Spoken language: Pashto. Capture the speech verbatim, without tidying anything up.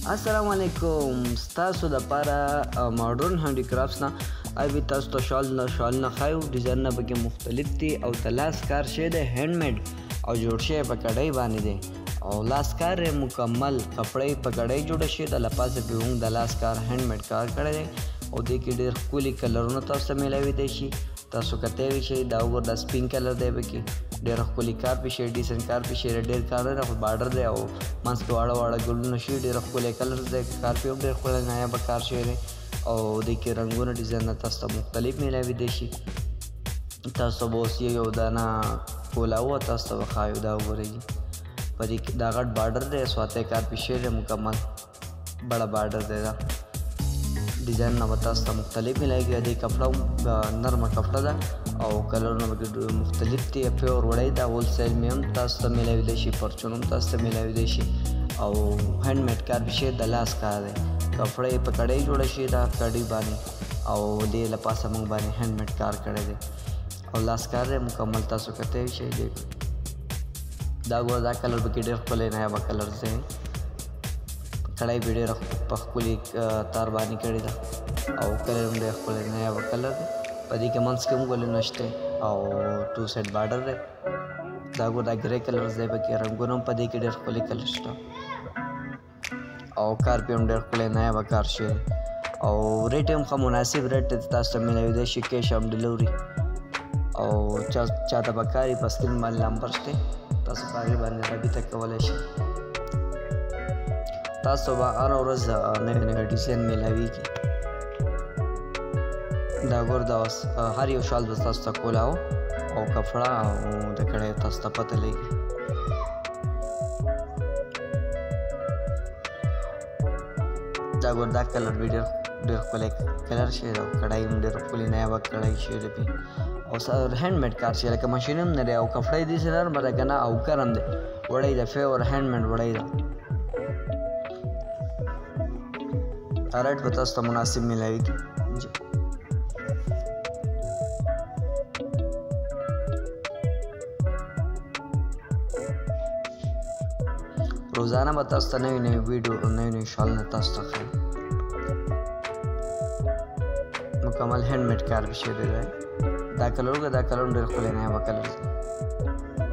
अस्सलाम वालेकुम ستاسو د لپاره ماډرن هانډي کرافټس نه اوی تاسو ته شال نه شال نه خایو ډیزاین نه پکې مختلف دي او د لاس کار شی دی هینډ میډ او جوړ شوی په کډۍ باندې دی او لاس کار مکمل کپړې په کډۍ جوړه شوې د لپاسه به هم د لاس کار هینډ میډ کار کړی دی او دې کې ډېر ښکلي کلرونه تاسو ته میلاوی دی شي تاسو کته وی شي دا وګور د سپین کلر دی به کې ډېر ښکلي کار پې شي ډیزاین کار پې شي ډېر کار دی خو بارډر دی او منځ کې واړه واړه ګلونه شي ډېر ښکلی کلر دی کار پې هم ډېر ښکلی نایابه کار شوی دی او دې کې رنګونه ډیزاینونه تاسو ته مختلف میلاوي دی شي تاسو به اوس یو دانه کولاوه تاسو ته به ښایو دا وګورئ په دې کې دا غټ بارډر دی سواتی کار پې شوی دی مکمل بڑا بارډر دی دا ډیزاین نه به تاسو ته مختلف میلاږي دې کپړه نرمه کپړه ده او کلرونه به مختلف دي پیور وړی دا هول سیل مې هم تاسو ته میلاویدلی شي پرچون هم تاسو ته میلاویدلی شي او هینډ میډ کار به شي د لاس کار دی کپړه یې په کډۍ جوړه شي دا کډۍ باندې او دې له پاسه موږ باندې هینډ میډ کار کړی دی او لاس کار دی مکمل تاسو کتی شئ دی دا ګوره دا کلر به کې ډېر ښکلی نایابه کلر دی کړای به ډېره په ښکلي تار باندې کړې ده او کلر هم ډېر ښکلی نایابه کلر دی په دې کې منځ کې هم ګلونه شته او ټو سیټ بارډر دی دا ګوره دا ګرې کلرز دی پکې رنګونه هم په دې کې ډېر ښکلي کلر شته او کار پې هم ډېر ښکلی نایابه کار شوی او ریټ هم ښه مناسب ریټ دی تاسو ته میلاویدی شي کیش آن ډیلیوري او چا چاته به کار وي په سکرین باندې نمبر شته تاسو په هغې باندې رابطه کولی شئ تاسو به هره ورځ نوی نوی ډیزاین میلاویږي دا ګور دا هر یو شال به تاسو ته کولاو او کپړه او د کړۍ تاسو ته پته لګي دا ګور دا کلر به ډېر ډېر ښکلی کلر شوی دی او کړۍ هم ډېر ښکلې نایابه کړۍ شوې ده پې او هینډ میډ کار شوی لکه ماشین هم نه دی او کپړه یې داسې نرمه ده که نه او ګرم دی وړی ده فیور هینډ میډ وړی ده ریټ به تاسو ته مناسب میلاویږي روزانه به تاسو ته نوي نوي ویډیو نوي نوي شالونه تاسو ته ښیم مکمل هینډ میډ کار به شوی دی دا کلر وګوره دا کلر هم ډېر ښکلی نایابه کلر دی